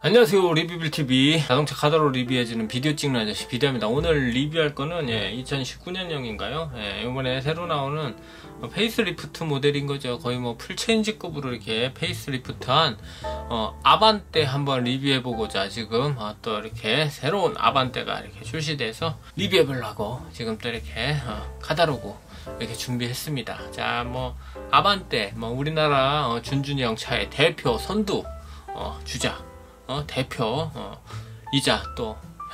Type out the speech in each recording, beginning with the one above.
안녕하세요, 리뷰빌TV 자동차 카더로 리뷰해주는 비디오 찍는 아저씨 비디오입니다. 오늘 리뷰할 거는 2019년형인가요? 이번에 새로 나오는 페이스리프트 모델인 거죠. 거의 뭐 풀체인지급으로 이렇게 페이스리프트한 아반떼 한번 리뷰해보고자 지금 또 이렇게 새로운 아반떼가 이렇게 출시돼서 리뷰해보려고 지금 또 이렇게 카다로그 이렇게 준비했습니다. 자, 뭐 아반떼, 뭐 우리나라 준준형 차의 대표 선두 주자, 대표 이자 또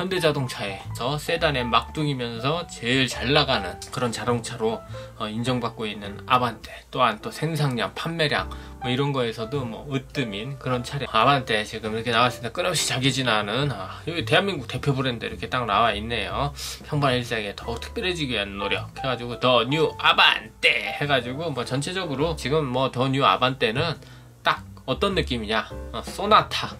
현대자동차에서 세단의 막둥이면서 제일 잘 나가는 그런 자동차로 인정받고 있는 아반떼, 또한 또 생산량, 판매량 뭐 이런 거에서도 뭐 으뜸인 그런 차량 아반떼 지금 이렇게 나왔을 때 끊임없이 자기진하는 여기 대한민국 대표 브랜드 이렇게 딱 나와 있네요. 평범한 일상에 더욱 특별해지기 위한 노력 해가지고 더 뉴 아반떼 해가지고 뭐 전체적으로 지금 뭐 더 뉴 아반떼는 딱 어떤 느낌이냐, 소나타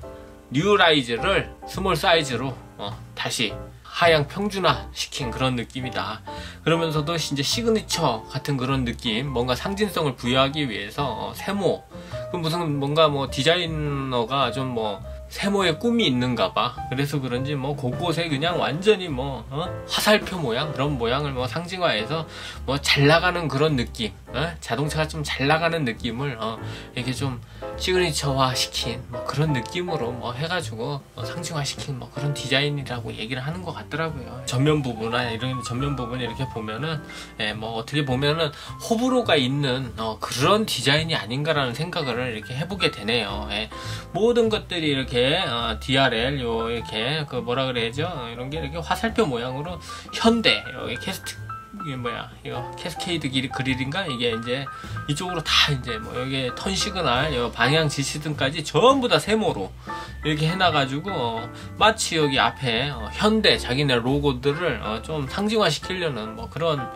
뉴라이즈를 스몰 사이즈로 다시 하향 평준화 시킨 그런 느낌이다. 그러면서도 이제 시그니처 같은 그런 느낌, 뭔가 상징성을 부여하기 위해서 세모, 그 무슨 뭔가 뭐 디자이너가 좀 뭐 세모에 꿈이 있는가 봐. 그래서 그런지 뭐 곳곳에 그냥 완전히 뭐 화살표 모양, 그런 모양을 뭐 상징화해서 뭐 잘 나가는 그런 느낌, 자동차가 좀 잘 나가는 느낌을 이렇게 좀 시그니처화 시킨 뭐 그런 느낌으로 뭐 해가지고 상징화 시킨 뭐 그런 디자인이라고 얘기를 하는 것 같더라고요. 전면 부분이나 이런 전면 부분 이렇게 보면은 뭐 어떻게 보면은 호불호가 있는 그런 디자인이 아닌가라는 생각을 이렇게 해보게 되네요. 모든 것들이 이렇게 DRL 이렇게 그 뭐라 그래야죠? 이런 게 이렇게 화살표 모양으로 현대 여기 이게 뭐야, 이거 캐스케이드 그릴인가? 이게 이제 이쪽으로 다 이제 뭐 여기 턴 시그널, 방향 지시등까지 전부 다 세모로 이렇게 해놔가지고 마치 여기 앞에 현대 자기네 로고들을 좀 상징화 시키려는 뭐 그런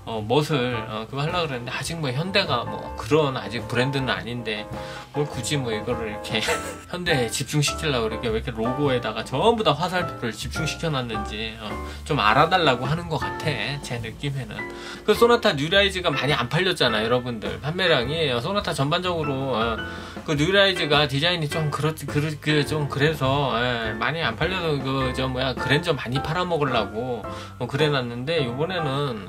멋을 그거 하려고 그랬는데, 아직 뭐 현대가 뭐 그런 아직 브랜드는 아닌데 뭘 굳이 뭐 이거를 이렇게 현대에 집중시키려고 이렇게 왜 이렇게 로고에다가 전부 다 화살표를 집중시켜 놨는지 좀 알아달라고 하는 것 같아, 제 느낌에는. 그 소나타 뉴라이즈가 많이 안 팔렸잖아, 여러분들. 판매량이 소나타 전반적으로 그 뉴라이즈가 디자인이 좀 좀 그래서 많이 안 팔려서 그 그랜저 많이 팔아먹으려고 그래 놨는데, 이번에는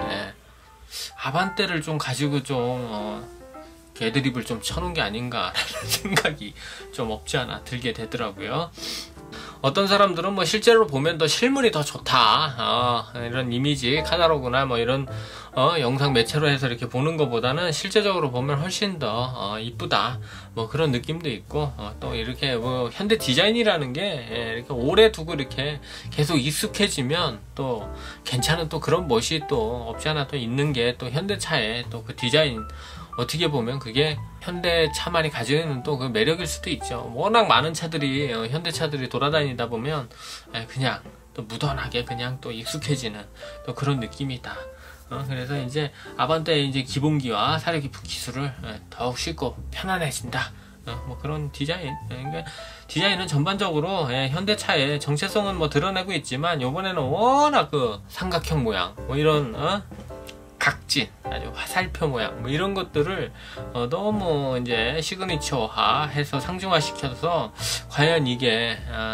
아반떼를 좀 가지고 좀 개드립을 좀 쳐놓은 게 아닌가라는 생각이 좀 없지 않아 들게 되더라고요. 어떤 사람들은 뭐 실제로 보면 더 실물이 더 좋다, 이런 이미지 카다로그나 뭐 이런 영상 매체로 해서 이렇게 보는 것보다는 실제적으로 보면 훨씬 더 이쁘다, 뭐 그런 느낌도 있고, 또 이렇게 뭐 현대 디자인이라는 게 이렇게 오래 두고 이렇게 계속 익숙해지면 또 괜찮은 또 그런 멋이 또 없지 않아 또 있는 게 또 현대차의 또 그 디자인, 어떻게 보면 그게 현대차만이 가지고 있는 또 그 매력일 수도 있죠. 워낙 많은 차들이 현대차들이 돌아다니다 보면 그냥 또 무던하게 그냥 또 익숙해지는 또 그런 느낌이다. 그래서 이제 아반떼의 이제 기본기와 사려 깊은 기술을 더욱 쉽고 편안해진다. 뭐 그런 디자인. 그러니까 디자인은 전반적으로 현대차의 정체성은 뭐 드러내고 있지만, 요번에는 워낙 그 삼각형 모양, 뭐 이런 각진, 아주 화살표 모양, 뭐 이런 것들을 너무 이제 시그니처화 해서 상징화 시켜서 과연 이게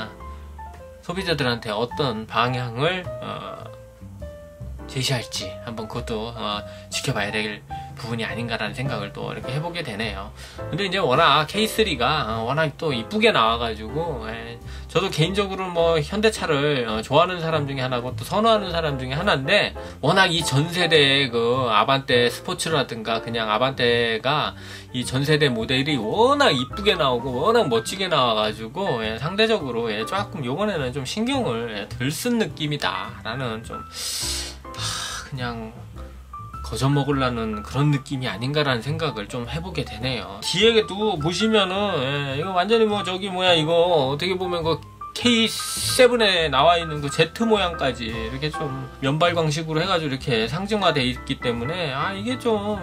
소비자들한테 어떤 방향을 제시할지 한번 그것도 지켜봐야 될 부분이 아닌가라는 생각을 또 이렇게 해보게 되네요. 근데 이제 워낙 K3가 워낙 또 이쁘게 나와가지고, 저도 개인적으로 뭐 현대차를 좋아하는 사람 중에 하나고 또 선호하는 사람 중에 하나인데, 워낙 이 전세대의 그 아반떼 스포츠라든가 그냥 아반떼가 이 전세대 모델이 워낙 이쁘게 나오고 워낙 멋지게 나와가지고 상대적으로 조금 요번에는 좀 신경을 덜 쓴 느낌이다 라는 좀 그냥 거저먹으려는 그런 느낌이 아닌가라는 생각을 좀 해보게 되네요. 뒤에도 보시면은 이거 완전히 뭐 저기 뭐야, 이거 어떻게 보면 그 K7에 나와 있는 그 Z 모양까지 이렇게 좀 면발광식으로 해가지고 이렇게 상징화되어 있기 때문에 이게 좀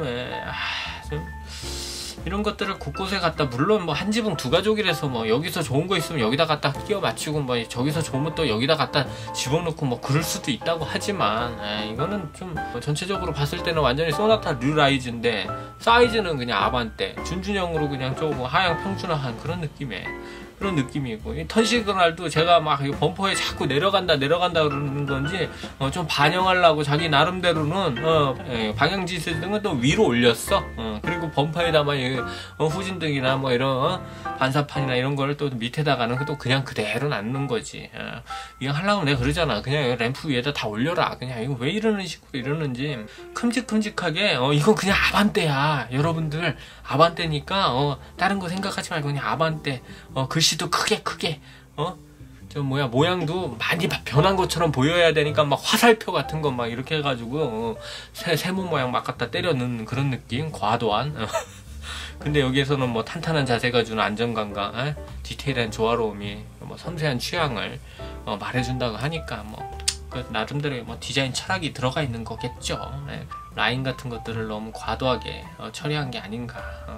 이런 것들을 곳곳에 갖다, 물론 뭐 한 지붕 두 가족이라서 뭐 여기서 좋은 거 있으면 여기다 갖다 끼워 맞추고 뭐 저기서 좋으면 또 여기다 갖다 집어넣고 뭐 그럴 수도 있다고 하지만, 이거는 좀 전체적으로 봤을 때는 완전히 소나타 뉴라이즈인데 사이즈는 그냥 아반떼 준준형으로 그냥 조금 하향 평준화한 그런 느낌의 그런 느낌이고, 이 턴시그널도 제가 막 범퍼에 자꾸 내려간다 그러는 건지 좀 반영하려고 자기 나름대로는 방향 지시등은 또 위로 올렸어. 그리고 범퍼에다 막 후진등이나 뭐 이런 반사판이나 이런 거를 또 밑에다가는 또 그냥 그대로 놔는 거지. 이거 하려면 내가 그러잖아. 그냥 램프 위에다 다 올려라. 그냥 이거 왜 이러는 식으로 이러는지 큼직큼직하게 이건 그냥 아반떼야. 여러분들 아반떼니까 다른 거 생각하지 말고 그냥 아반떼. 글씨도 크게 저 모양도 많이 변한 것처럼 보여야 되니까 막 화살표 같은 거 막 이렇게 해가지고 세모 모양 막 갖다 때려 넣는 그런 느낌. 과도한. 근데 여기에서는 뭐 탄탄한 자세가 주는 안정감과 디테일한 조화로움이 뭐 섬세한 취향을 말해준다고 하니까 뭐 그 나름대로의 뭐 디자인 철학이 들어가 있는 거겠죠. 라인 같은 것들을 너무 과도하게 처리한 게 아닌가.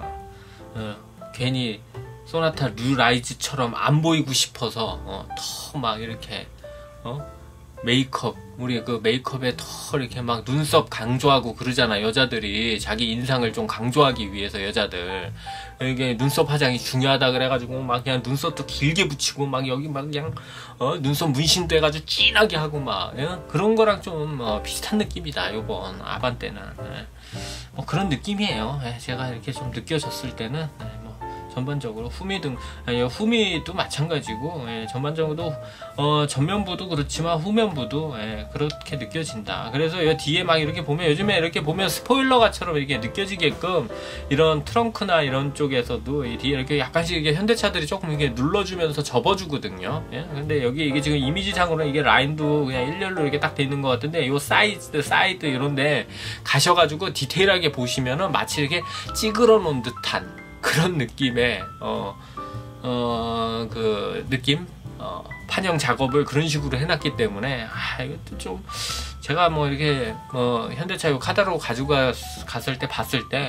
괜히 소나타 뉴라이즈처럼 안 보이고 싶어서 더 막 이렇게 메이크업, 우리 그 메이크업에 더 이렇게 막 눈썹 강조하고 그러잖아. 여자들이 자기 인상을 좀 강조하기 위해서 여자들 이게 눈썹 화장이 중요하다 그래가지고 막 그냥 눈썹도 길게 붙이고 막 여기 막 그냥 눈썹 문신도 해가지고 진하게 하고 막 그런 거랑 좀 비슷한 느낌이다. 요번 아반떼는 뭐 그런 느낌이에요. 제가 이렇게 좀 느껴졌을 때는 전반적으로 후미도 마찬가지고 전반적으로 전면부도 그렇지만 후면부도 그렇게 느껴진다. 그래서 이 뒤에 막 이렇게 보면 요즘에 이렇게 보면 스포일러가처럼 이렇게 느껴지게끔 이런 트렁크나 이런 쪽에서도 이 뒤에 이렇게 약간씩 이게 현대차들이 조금 이렇게 눌러주면서 접어주거든요. 근데 여기 이게 지금 이미지상으로는 이게 라인도 그냥 일렬로 이렇게 딱 돼 있는 것 같은데 이 사이드 이런데 가셔가지고 디테일하게 보시면은 마치 이렇게 찌그러 놓은 듯한 그런 느낌의 그 느낌 판형 작업을 그런 식으로 해놨기 때문에 이것도 좀 제가 뭐 이렇게 현대차 요 카다로 가지고 갔을 때 봤을 때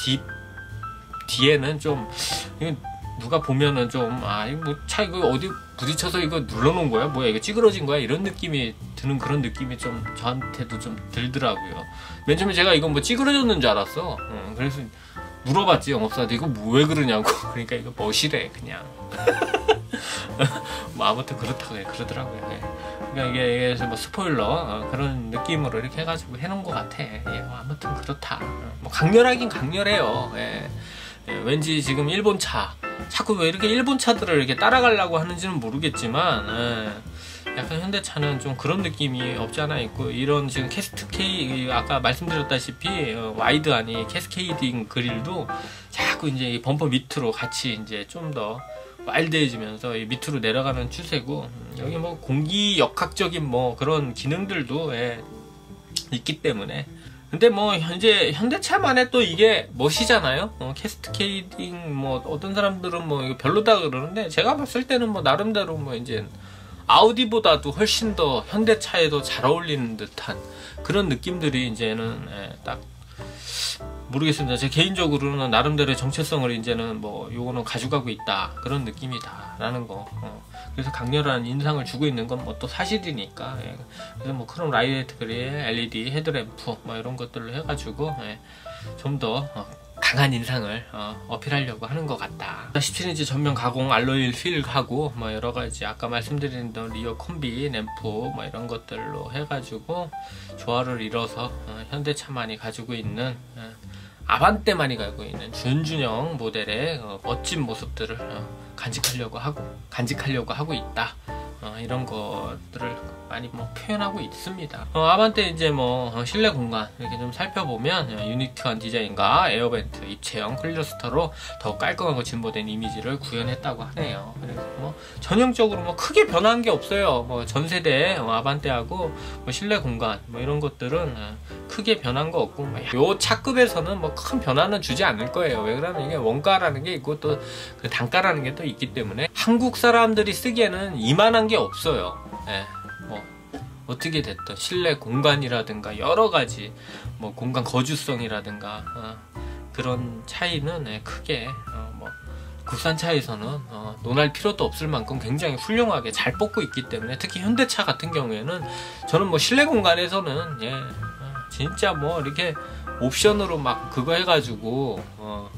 뒤에는 좀 누가 보면은 좀 이거 차 이거 어디 부딪혀서 이거 눌러놓은 거야? 뭐야 이거 찌그러진 거야? 이런 느낌이 드는 그런 느낌이 좀 저한테도 좀 들더라고요. 맨 처음에 제가 이거 뭐 찌그러졌는 줄 알았어. 그래서 물어봤지 영업사한테 이거 뭐 왜 그러냐고. 그러니까 이거 멋이래 그냥. 뭐 아무튼 그렇다고 그러더라고요. 그러니까 이게 뭐 스포일러 그런 느낌으로 이렇게 해가지고 해놓은 것 같아. 뭐 아무튼 그렇다. 뭐 강렬하긴 강렬해요. 왠지 지금 일본 차 자꾸 왜 이렇게 일본 차들을 이렇게 따라가려고 하는지는 모르겠지만 약간 현대차는 좀 그런 느낌이 없지 않아 있고, 이런 지금 아까 말씀드렸다시피 와이드 아니 캐스케이딩 그릴도 자꾸 이제 범퍼 밑으로 같이 이제 좀 더 와일드해지면서 밑으로 내려가는 추세고, 여기 뭐 공기 역학적인 뭐 그런 기능들도 있기 때문에. 근데 뭐 현재 현대차만의 또 이게 멋이잖아요. 캐스케이딩 뭐 어떤 사람들은 뭐 이거 별로다 그러는데 제가 봤을 때는 뭐 나름대로 뭐 이제 아우디보다도 훨씬 더 현대차에도 잘 어울리는 듯한 그런 느낌들이 이제는 딱 모르겠습니다. 제 개인적으로는 나름대로의 정체성을 이제는 뭐 요거는 가져가고 있다 그런 느낌이다 라는 거. 그래서 강렬한 인상을 주고 있는 건 뭐 또 사실이니까. 그래서 뭐 크롬 라이트 그릴, LED 헤드램프 뭐 이런 것들로 해가지고 좀 더 강한 인상을 어필하려고 하는 것 같다. 17인치 전면 가공 알로이 휠하고 뭐 여러가지 아까 말씀드린 리어 콤비 램프 뭐 이런 것들로 해가지고 조화를 이뤄서 현대차만이 가지고 있는 아반떼만이 가지고 있는 준준형 모델의 멋진 모습들을 간직하려고 하고 있다. 이런 것들을 많이 뭐 표현하고 있습니다. 아반떼 이제 뭐 실내 공간 이렇게 좀 살펴보면 유니크한 디자인과 에어벤트, 입체형 클러스터로 더 깔끔하고 진보된 이미지를 구현했다고 하네요. 그래서 뭐 전형적으로 뭐 크게 변한 게 없어요. 뭐 전 세대 아반떼하고 뭐 실내 공간 뭐 이런 것들은 크게 변한 거 없고, 요 차급에서는 뭐 큰 변화는 주지 않을 거예요. 왜 그러면 이게 원가라는 게 있고 또 그 단가라는 게 또 있기 때문에 한국 사람들이 쓰기에는 이만한 게 없어요. 뭐 어떻게 됐든 실내 공간이라든가 여러 가지 뭐 공간 거주성이라든가 그런 차이는 크게 뭐 국산차에서는 논할 필요도 없을 만큼 굉장히 훌륭하게 잘 뽑고 있기 때문에, 특히 현대차 같은 경우에는 저는 뭐 실내 공간에서는 진짜 뭐 이렇게 옵션으로 막 그거 해가지고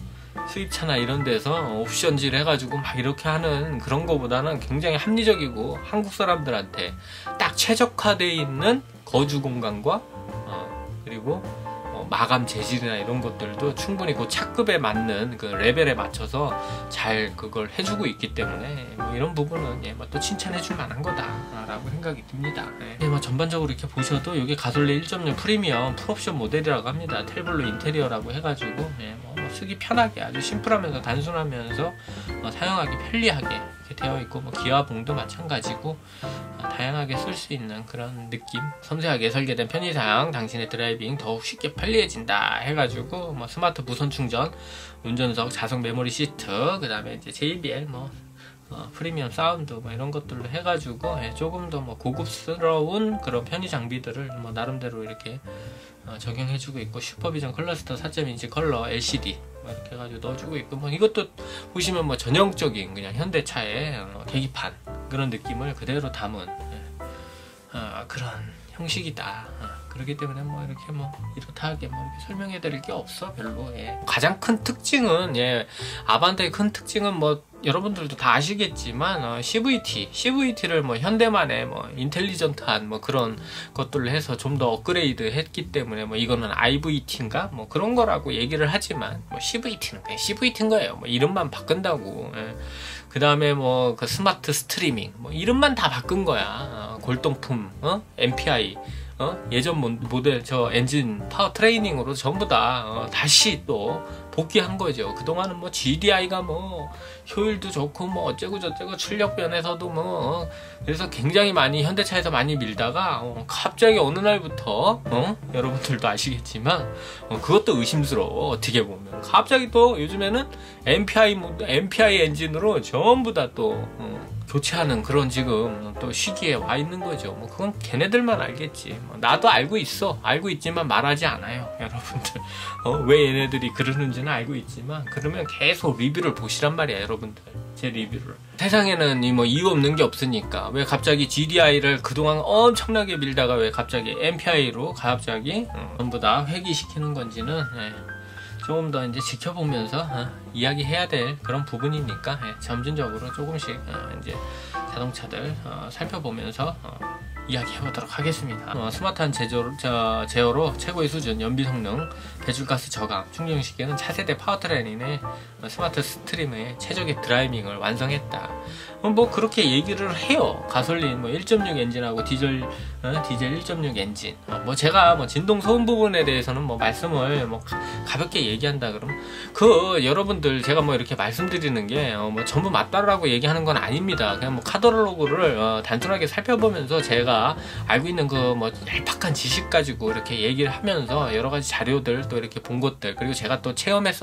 수입차나 이런 데서 옵션질 해가지고 막 이렇게 하는 그런 거보다는 굉장히 합리적이고 한국 사람들한테 딱 최적화되어 있는 거주 공간과 그리고 마감 재질이나 이런 것들도 충분히 그 차급에 맞는 그 레벨에 맞춰서 잘 그걸 해주고 있기 때문에 뭐 이런 부분은 예, 뭐 또 칭찬해줄 만한 거다라고 생각이 듭니다. 예, 뭐 전반적으로 이렇게 보셔도 이게 가솔린 1.0 프리미엄 풀옵션 모델이라고 합니다. 텔블루 인테리어라고 해가지고 예, 뭐 쓰기 편하게 아주 심플하면서 단순하면서 사용하기 편리하게 이렇게 되어 있고 뭐 기아봉도 마찬가지고 다양하게 쓸 수 있는 그런 느낌, 섬세하게 설계된 편의상 당신의 드라이빙 더욱 쉽게 편리해진다 해가지고 뭐 스마트 무선 충전, 운전석, 자석 메모리 시트, 그 다음에 이제 JBL 프리미엄 사운드 뭐 이런 것들로 해가지고 예, 조금 더 뭐 고급스러운 그런 편의 장비들을 뭐 나름대로 이렇게 적용해주고 있고, 슈퍼비전 클러스터 4.2인치 컬러 LCD 뭐 이렇게 해가지고 넣어주고 있고, 뭐 이것도 보시면 뭐 전형적인 그냥 현대차의 계기판 그런 느낌을 그대로 담은 그런 형식이다. 그렇기 때문에 뭐 이렇게 뭐 이렇다하게 뭐 이렇게 설명해 드릴 게 없어 별로. 예. 가장 큰 특징은 아반떼의 큰 특징은 뭐 여러분들도 다 아시겠지만 CVT를 뭐 현대만의 뭐 인텔리전트한 뭐 그런 것들을 해서 좀 더 업그레이드 했기 때문에 뭐 이거는 IVT인가 뭐 그런 거라고 얘기를 하지만 뭐 CVT는 그냥 CVT인 거예요. 뭐 이름만 바꾼다고. 그 다음에 뭐 그 스마트 스트리밍 뭐 이름만 다 바꾼 거야. 골동품 MPI 예전 모델 저 엔진 파워 트레이닝으로 전부 다 다시 또 복귀한 거죠. 그동안은 뭐 GDI가 뭐 효율도 좋고 뭐 어쩌고 저쩌고 출력 면에서도 뭐 그래서 굉장히 많이 현대차에서 많이 밀다가 갑자기 어느 날부터 여러분들도 아시겠지만 그것도 의심스러워. 어떻게 보면 갑자기 또 요즘에는 MPI 엔진으로 전부 다 또 교체하는 그런 지금 또 시기에 와 있는 거죠. 뭐 그건 걔네들만 알겠지. 뭐 나도 알고 있지만 말하지 않아요, 여러분들. 왜 얘네들이 그러는지는 알고 있지만 그러면 계속 리뷰를 보시란 말이야, 여러분들. 제 리뷰를. 세상에는 뭐 이유 없는 게 없으니까 왜 갑자기 GDI를 그동안 엄청나게 밀다가 왜 갑자기 MPI로 갑자기 전부 다 회귀시키는 건지는 조금 더 이제 지켜보면서 이야기해야 될 그런 부분이니까 점진적으로 조금씩 이제 자동차들 살펴보면서 이야기해보도록 하겠습니다. 스마트한 제어로 최고의 수준, 연비 성능, 배출가스 저감, 충전 시기에는 차세대 파워트레인의 스마트 스트림의 최적의 드라이빙을 완성했다. 뭐 그렇게 얘기를 해요. 가솔린 뭐 1.6 엔진하고 디젤 1.6 엔진. 뭐 제가 뭐 진동 소음 부분에 대해서는 뭐 말씀을 뭐 가볍게 얘기한다 그러면 여러분들 제가 뭐 이렇게 말씀드리는 게 뭐 전부 맞다라고 얘기하는 건 아닙니다. 그냥 뭐 카탈로그를 단순하게 살펴보면서 제가 알고 있는 그 뭐 얄팍한 지식 가지고 이렇게 얘기를 하면서 여러 가지 자료들 또 이렇게 본 것들, 그리고 제가 또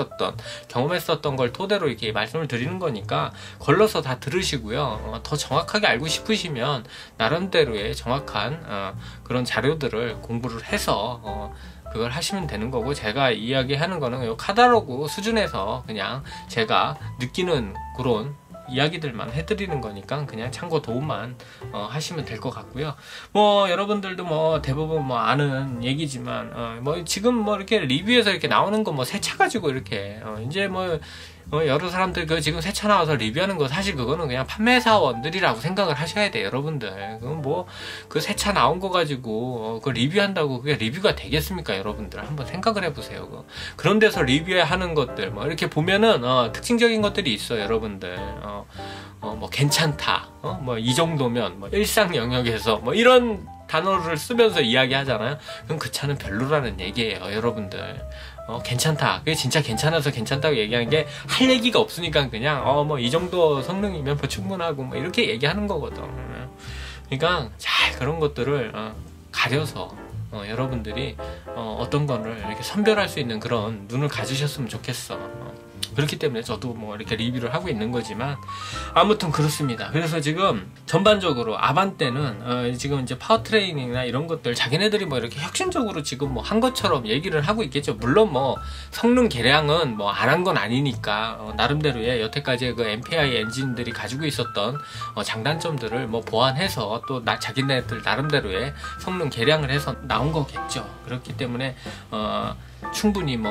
경험했었던 걸 토대로 이렇게 말씀을 드리는 거니까 걸러서 다 들으시고요. 더 정확하게 알고 싶으시면 나름대로의 정확한 그런 자료들을 공부를 해서 그걸 하시면 되는 거고, 제가 이야기하는 거는 요 카탈로그 수준에서 그냥 제가 느끼는 그런 이야기들만 해드리는 거니까 그냥 참고 도움만 하시면 될 것 같고요. 뭐 여러분들도 뭐 대부분 뭐 아는 얘기지만 뭐 지금 뭐 이렇게 리뷰에서 이렇게 나오는 거 뭐 새 차 가지고 이렇게 이제 뭐 여러 사람들 지금 새 차 나와서 리뷰하는 거 사실 그거는 그냥 판매사원들이라고 생각을 하셔야 돼요, 여러분들. 그건 뭐 그 새 차 나온 거 가지고 그 리뷰한다고 그게 리뷰가 되겠습니까, 여러분들? 한번 생각을 해보세요. 그런 데서 리뷰하는 것들 뭐 이렇게 보면은 특징적인 것들이 있어요, 여러분들. 뭐 괜찮다, 뭐 이 정도면 뭐 일상 영역에서 뭐 이런 단어를 쓰면서 이야기하잖아요. 그럼 그 차는 별로라는 얘기예요, 여러분들. 괜찮다. 그게 진짜 괜찮아서 괜찮다고 얘기하는 게 할 얘기가 없으니까 그냥 뭐 이 정도 성능이면 뭐 충분하고 뭐 이렇게 얘기하는 거거든. 그러니까 잘 그런 것들을 가려서 여러분들이 어떤 거를 이렇게 선별할 수 있는 그런 눈을 가지셨으면 좋겠어. 그렇기 때문에 저도 뭐 이렇게 리뷰를 하고 있는 거지만 아무튼 그렇습니다. 그래서 지금 전반적으로 아반떼는 지금 이제 파워트레이닝이나 이런 것들 자기네들이 뭐 이렇게 혁신적으로 지금 뭐 한 것처럼 얘기를 하고 있겠죠. 물론 뭐 성능 개량은 뭐 안 한 건 아니니까 나름대로의 여태까지의 그 MPI 엔진들이 가지고 있었던 장단점들을 뭐 보완해서 또 자기네들 나름대로의 성능 개량을 해서 나온 거겠죠. 그렇기 때문에 충분히 뭐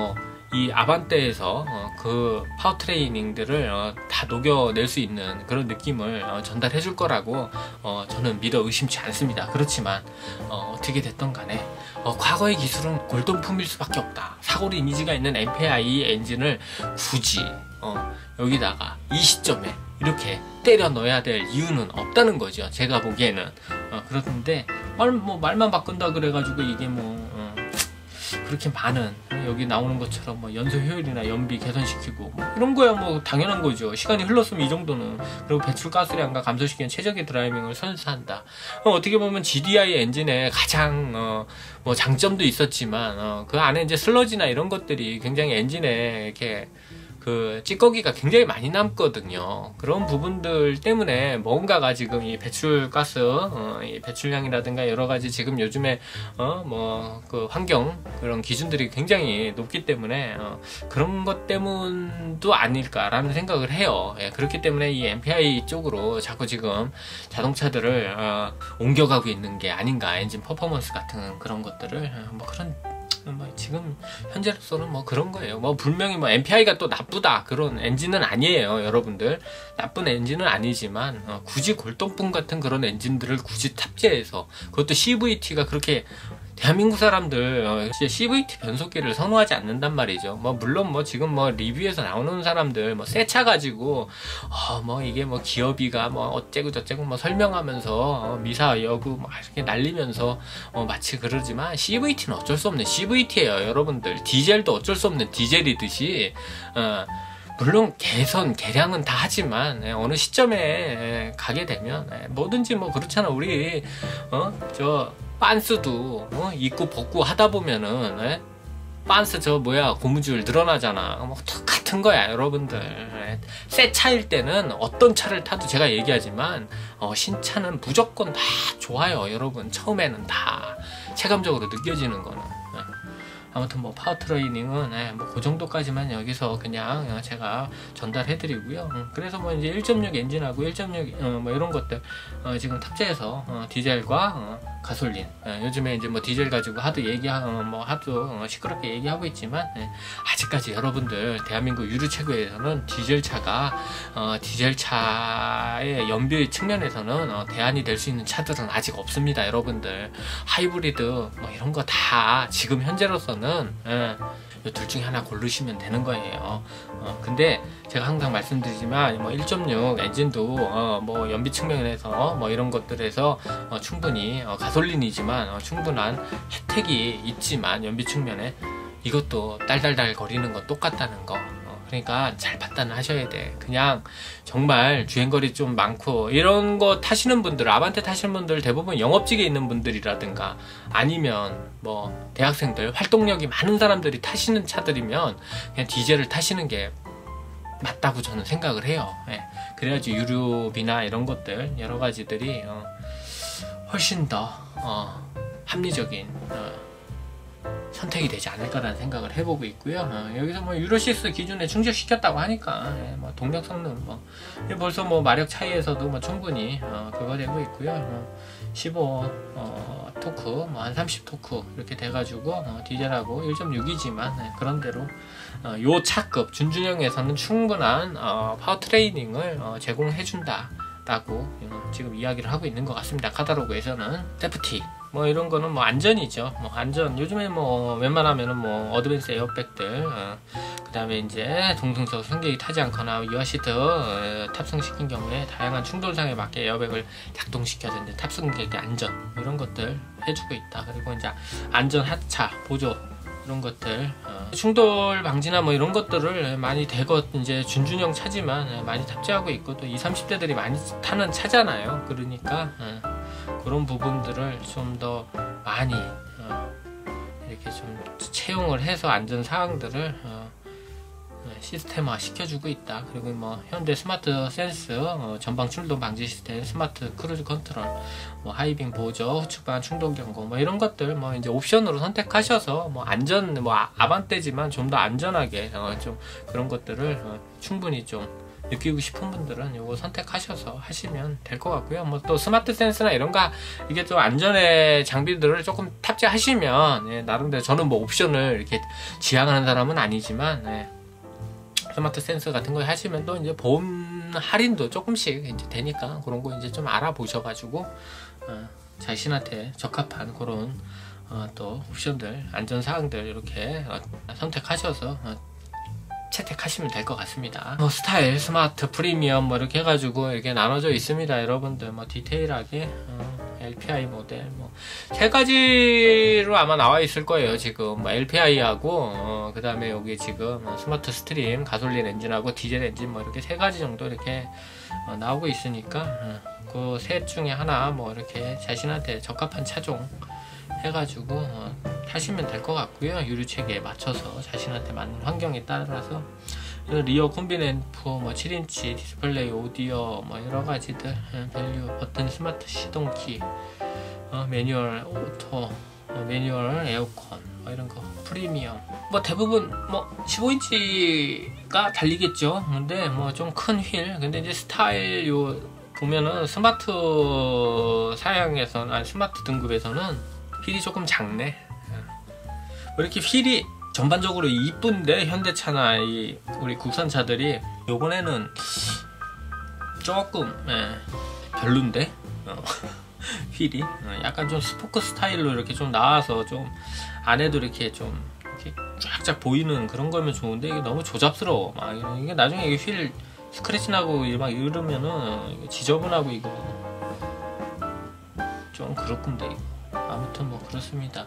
이 아반떼에서 그 파워트레이닝들을 다 녹여낼 수 있는 그런 느낌을 전달해 줄 거라고 저는 믿어 의심치 않습니다. 그렇지만 어떻게 됐던 간에 과거의 기술은 골동품일 수밖에 없다. 사고리 이미지가 있는 MPI 엔진을 굳이 여기다가 이 시점에 이렇게 때려 넣어야 될 이유는 없다는 거죠. 제가 보기에는. 그런데 말만 바꾼다 그래가지고 이게 그렇게 많은 여기 나오는 것처럼 연소 효율이나 연비 개선시키고 이런 거야 당연한 거죠. 시간이 흘렀으면 이 정도는. 그리고 배출가스량과 감소시키는 최적의 드라이빙을 선사한다. 어떻게 보면 GDI 엔진의 가장 장점도 있었지만 그 안에 이제 슬러지나 이런 것들이 굉장히 엔진에 이렇게 그 찌꺼기가 굉장히 많이 남거든요. 그런 부분들 때문에 뭔가가 지금 이 배출가스, 이 배출량이라든가 여러 가지 지금 요즘에 그 환경 그런 기준들이 굉장히 높기 때문에 그런 것 때문도 아닐까라는 생각을 해요. 예, 그렇기 때문에 이 MPI 쪽으로 자꾸 지금 자동차들을 옮겨가고 있는 게 아닌가. 엔진 퍼포먼스 같은 그런 것들을 그런. 지금 현재로서는 그런 거예요. 분명히 MPI가 또 나쁘다 그런 엔진은 아니에요, 여러분들. 나쁜 엔진은 아니지만 굳이 골동품 같은 그런 엔진들을 굳이 탑재해서, 그것도 CVT가 그렇게 대한민국 사람들 진짜 CVT 변속기를 선호하지 않는단 말이죠. 물론 지금 리뷰에서 나오는 사람들 새 차 가지고 이게 기어비가 어째고 저째고 설명하면서 미사 여구 이렇게 날리면서 마치 그러지만 CVT는 어쩔 수 없는 CVT예요, 여러분들. 디젤도 어쩔 수 없는 디젤이듯이 물론 개선, 개량은 다 하지만 어느 시점에 가게 되면 뭐든지 그렇잖아. 우리 빤스도 입고 벗고 하다 보면은 빤스 고무줄 늘어나잖아. 똑같은 거야, 여러분들. 새 차일 때는 어떤 차를 타도 제가 얘기하지만 신차는 무조건 다 좋아요, 여러분. 처음에는 다 체감적으로 느껴지는 거는. 아무튼 파워트레이닝은 그 정도까지만 여기서 그냥 제가 전달해드리고요. 그래서 이제 1.6 엔진하고 1.6 이런 것들 지금 탑재해서 디젤과 가솔린, 요즘에 이제 디젤 가지고 하도 하도 시끄럽게 얘기하고 있지만 아직까지 여러분들 대한민국 유류 최고에서는 디젤차의 연비 측면에서는 대안이 될 수 있는 차들은 아직 없습니다, 여러분들. 하이브리드 이런 거 다 지금 현재로서는 둘 중에 하나 고르시면 되는 거예요. 근데 제가 항상 말씀드리지만 1.6 엔진도 연비 측면에서 이런 것들에서 충분히 가솔린이지만 충분한 혜택이 있지만 연비 측면에 이것도 딸딸딸 거리는 거 똑같다는 거. 그러니까 잘 판단하셔야 돼. 그냥 정말 주행거리 좀 많고 이런 거 타시는 분들, 아반떼 타시는 분들 대부분 영업직에 있는 분들이라든가 아니면 대학생들, 활동력이 많은 사람들이 타시는 차들이면 그냥 디젤을 타시는 게 맞다고 저는 생각을 해요. 그래야지 유류비나 이런 것들 여러 가지들이 훨씬 더 합리적인 선택이 되지 않을까라는 생각을 해보고 있고요. 여기서 유로6 기준에 충족시켰다고 하니까 동력 성능 벌써 마력 차이에서도 충분히 그거 되고 있고요. 15 토크, 한 30 토크 이렇게 돼가지고 디젤하고 1.6이지만 그런대로 요 차급 준준형에서는 충분한 파워트레이닝을 제공해준다 라고 지금 이야기를 하고 있는 것 같습니다. 카탈로그에서는. 세프티 이런 거는 안전이죠. 안전, 요즘에 웬만하면은 어드밴스 에어백들, 그 다음에 이제 동승석 승객이 타지 않거나 유아 시트 탑승시킨 경우에 다양한 충돌상에 맞게 에어백을 작동시켜서 이제 탑승객의 안전 이런 것들 해주고 있다. 그리고 이제 안전 하차 보조 이런 것들, 충돌 방지나 이런 것들을 많이 대거 이제 준준형 차지만 많이 탑재하고 있고, 또 20, 30대들이 많이 타는 차잖아요. 그러니까 그런 부분들을 좀 더 많이 이렇게 좀 채용을 해서 안전 사항들을 시스템화 시켜주고 있다. 그리고 현대 스마트 센스, 전방 충돌 방지 시스템, 스마트 크루즈 컨트롤, 하이빙 보조, 후측방 충돌 경고, 이런 것들 이제 옵션으로 선택하셔서 안전, 아반떼지만 좀 더 안전하게 좀 그런 것들을 충분히 좀 느끼고 싶은 분들은 이거 선택하셔서 하시면 될 것 같고요. 뭐 또 스마트 센스나 이런가 이게 또 안전의 장비들을 조금 탑재하시면 예, 나름대로 저는 뭐 옵션을 이렇게 지향하는 사람은 아니지만 예, 스마트 센서 같은 거 하시면 또 이제 보험 할인도 조금씩 이제 되니까 그런 거 이제 좀 알아보셔가지고 자신한테 적합한 그런 또 옵션들, 안전 사항들 이렇게 선택하셔서 채택하시면 될 것 같습니다. 뭐 스타일, 스마트, 프리미엄 뭐 이렇게 해가지고 이렇게 나눠져 있습니다. 여러분들 뭐 디테일하게 LPI 모델 뭐 세 가지로 아마 나와 있을 거예요. 지금 뭐 LPI하고 그 다음에 여기 지금 스마트 스트림, 가솔린 엔진하고 디젤 엔진 뭐 이렇게 세 가지 정도 이렇게 나오고 있으니까 그 셋 중에 하나 뭐 이렇게 자신한테 적합한 차종 해가지고 타시면 될 것 같고요. 유류 체계에 맞춰서 자신한테 맞는 환경에 따라서 리어 콤비네 앰프, 뭐 7인치 디스플레이, 오디오, 뭐 여러 가지들, 밸류, 버튼, 스마트 시동키, 매뉴얼 오토, 매뉴얼 에어컨, 뭐 이런 거, 프리미엄. 뭐 대부분 뭐 15인치가 달리겠죠. 근데 뭐 좀 큰 휠. 근데 이제 스타일 요 보면은 스마트 사양에서는 아니 스마트 등급에서는 휠이 조금 작네. 왜 이렇게 휠이 전반적으로 이쁜데 현대차나 우리 국산차들이 요번에는 조금 별론데 휠이 약간 좀 스포크 스타일로 이렇게 좀 나와서 좀 안에도 이렇게 좀 이렇게 쫙쫙 보이는 그런 거면 좋은데 이게 너무 조잡스러워. 막 이게 나중에 이게 휠 스크래치 나고 막 이러면은 지저분하고 이거 좀 그렇군데 이거. 아무튼 뭐 그렇습니다.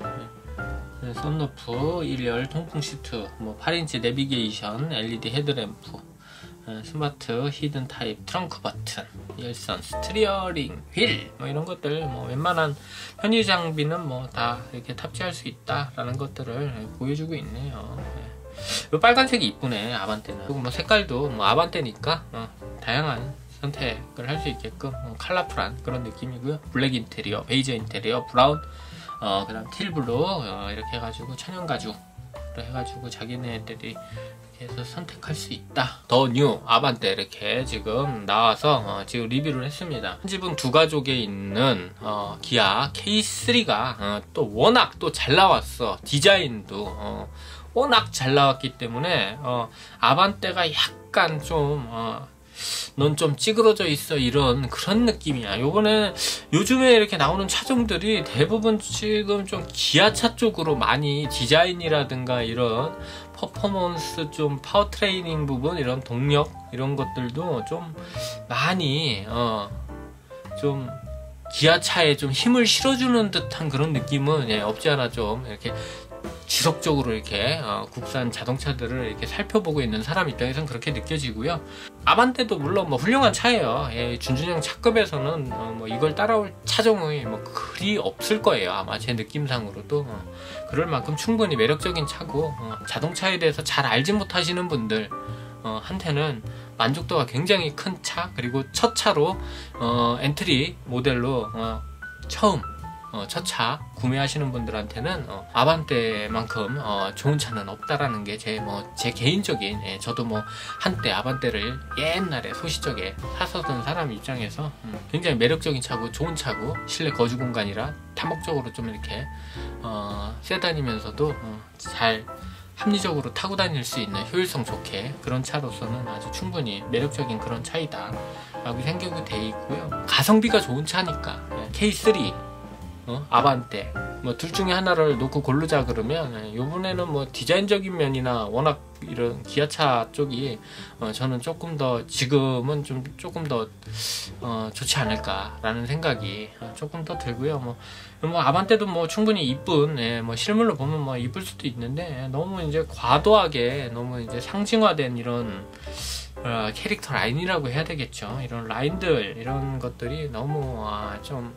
썬루프, 1열 통풍 시트, 뭐 8인치 내비게이션, LED 헤드램프, 스마트 히든 타입 트렁크 버튼, 열선, 스티어링 휠, 뭐 이런 것들 뭐 웬만한 편의 장비는 뭐 다 이렇게 탑재할 수 있다라는 것들을 보여주고 있네요. 이 빨간색이 이쁘네. 아반떼는. 그리고 뭐 색깔도 뭐 아반떼니까 다양한 선택을 할 수 있게끔 컬러풀한 그런 느낌이고요. 블랙 인테리어, 베이지 인테리어, 브라운, 그 다음 틸블루 이렇게 해가지고 천연가죽으로 해가지고 자기네들이 이렇게 해서 선택할 수 있다. 더 뉴 아반떼 이렇게 지금 나와서 지금 리뷰를 했습니다. 한 지붕 두 가족에 있는 기아 K3가 또 워낙 또 잘 나왔어. 디자인도 워낙 잘 나왔기 때문에 아반떼가 약간 좀 넌 좀 찌그러져 있어 이런 그런 느낌이야. 요즘에 이렇게 나오는 차종들이 대부분 지금 좀 기아차 쪽으로 많이 디자인이라든가 이런 퍼포먼스 좀 파워트레이닝 부분 이런 동력 이런 것들도 좀 많이 좀 기아차에 좀 힘을 실어주는 듯한 그런 느낌은 없지 않아 좀 이렇게 지속적으로 이렇게 국산 자동차들을 이렇게 살펴보고 있는 사람 입장에서는 그렇게 느껴지고요. 아반떼도 물론 뭐 훌륭한 차예요. 준준형 차급에서는 뭐 이걸 따라올 차종이 뭐 그리 없을 거예요. 아마 제 느낌상으로도 그럴 만큼 충분히 매력적인 차고 자동차에 대해서 잘 알지 못하시는 분들 한테는 만족도가 굉장히 큰 차, 그리고 첫 차로 엔트리 모델로 처음 첫 차 구매하시는 분들한테는 아반떼만큼 좋은 차는 없다라는 게 제 개인적인 저도 뭐 한때 아반떼를 옛날에 소시적에 샀었던 사람 입장에서 굉장히 매력적인 차고 좋은 차고 실내 거주 공간이라 다목적으로 좀 이렇게 세단이면서도 잘 합리적으로 타고 다닐 수 있는 효율성 좋게 그런 차로서는 아주 충분히 매력적인 그런 차이다 라고 생각이 돼 있고요. 가성비가 좋은 차니까 K3 아반떼 뭐 둘 중에 하나를 놓고 고르자 그러면 요번에는 뭐 디자인적인 면이나 워낙 이런 기아차 쪽이 저는 조금 더 지금은 좀 조금 더 좋지 않을까라는 생각이 조금 더 들고요. 뭐 아반떼도 뭐 충분히 이쁜 뭐 실물로 보면 뭐 이쁠 수도 있는데 너무 이제 과도하게 너무 이제 상징화된 이런 캐릭터 라인이라고 해야 되겠죠. 이런 라인들 이런 것들이 너무 좀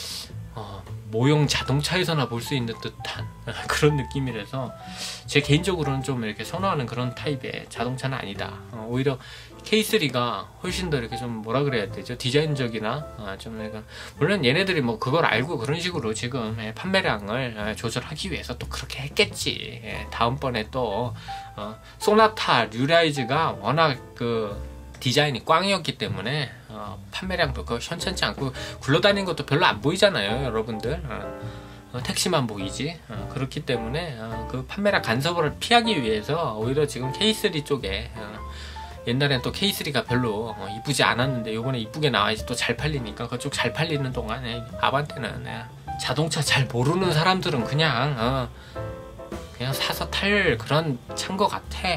모형 자동차에서나 볼 수 있는 듯한 그런 느낌이라서 제 개인적으로는 좀 이렇게 선호하는 그런 타입의 자동차는 아니다. 오히려 K3가 훨씬 더 이렇게 좀 뭐라 그래야 되죠? 디자인적이나 좀 약간 물론 얘네들이 뭐 그걸 알고 그런 식으로 지금 판매량을 조절하기 위해서 또 그렇게 했겠지. 다음번에 또 소나타 류라이즈가 워낙 그 디자인이 꽝이었기 때문에 판매량도 현찮지 않고 굴러다니는 것도 별로 안 보이잖아요, 여러분들. 택시만 보이지. 그렇기 때문에 그 판매량 간섭을 피하기 위해서 오히려 지금 K3 쪽에 옛날엔 또 K3가 별로 이쁘지 않았는데 요번에 이쁘게 나와야지 또 잘 팔리니까 그쪽 잘 팔리는 동안에 아반떼는 자동차 잘 모르는 사람들은 그냥 사서 탈 그런 차인 것 같아.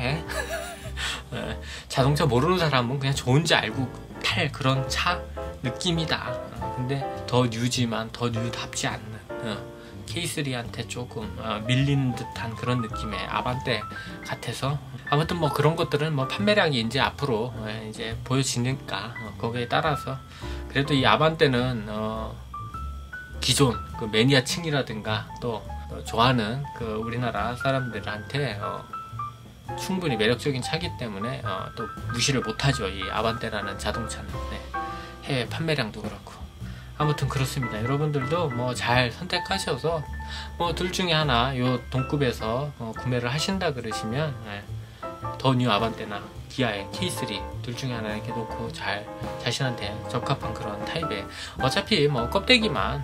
자동차 모르는 사람은 그냥 좋은지 알고 탈 그런 차 느낌이다. 근데 더 뉴지만 더 뉴답지 않는 K3한테 조금 밀리는 듯한 그런 느낌의 아반떼 같아서, 아무튼 뭐 그런 것들은 뭐 판매량이 이제 앞으로 이제 보여지니까 거기에 따라서 그래도 이 아반떼는 기존 그 매니아층이라든가 또 좋아하는 그 우리나라 사람들한테 충분히 매력적인 차기 때문에 또 무시를 못하죠, 이 아반떼라는 자동차는. 해외 판매량도 그렇고. 아무튼 그렇습니다. 여러분들도 뭐 잘 선택하셔서 뭐 둘 중에 하나 요 동급에서 구매를 하신다 그러시면 더 뉴 아반떼나 기아의 K3 둘 중에 하나 이렇게 놓고 잘 자신한테 적합한 그런 타입의, 어차피 뭐 껍데기만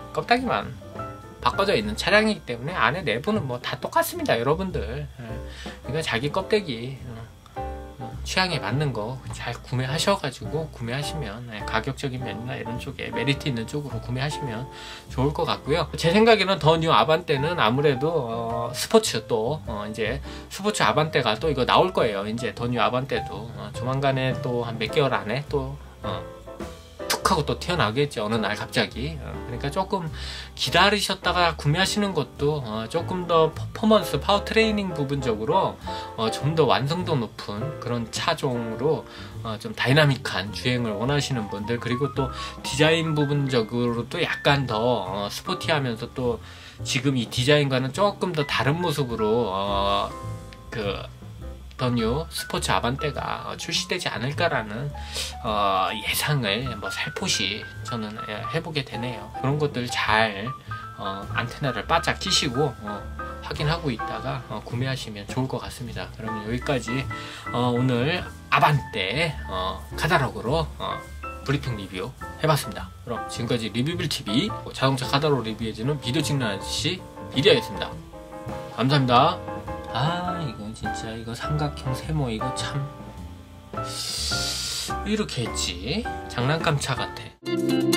바꿔져 있는 차량이기 때문에 안에 내부는 뭐 다 똑같습니다, 여러분들. 그러니까 자기 껍데기 취향에 맞는 거 잘 구매하셔가지고 구매하시면 가격적인 면이나 이런 쪽에 메리트 있는 쪽으로 구매하시면 좋을 것 같고요. 제 생각에는 더 뉴 아반떼는 아무래도 스포츠 또 이제 스포츠 아반떼가 또 이거 나올 거예요. 이제 더 뉴 아반떼도 조만간에 또 한 몇 개월 안에 또 툭 하고 또 튀어나오겠죠, 어느 날 갑자기. 그러니까 조금 기다리셨다가 구매하시는 것도 조금 더 퍼포먼스 파워 트레이닝 부분적으로 좀 더 완성도 높은 그런 차종으로 좀 다이나믹한 주행을 원하시는 분들, 그리고 또 디자인 부분적으로 또 약간 더 스포티하면서 또 지금 이 디자인과는 조금 더 다른 모습으로 더 뉴 스포츠 아반떼가 출시되지 않을까라는 예상을 뭐 살포시 저는 해보게 되네요. 그런 것들 잘 안테나를 바짝 끼시고 확인하고 있다가 구매하시면 좋을 것 같습니다. 그러면 여기까지 오늘 아반떼 카달로그로 브리핑 리뷰 해봤습니다. 그럼 지금까지 리뷰빌TV 자동차 카달로그 리뷰해주는 비디오 찍는 아저씨 비디오였습니다. 감사합니다. 이거 진짜 이거 삼각형 세모 이거 참 이렇게 했지? 장난감 차 같아.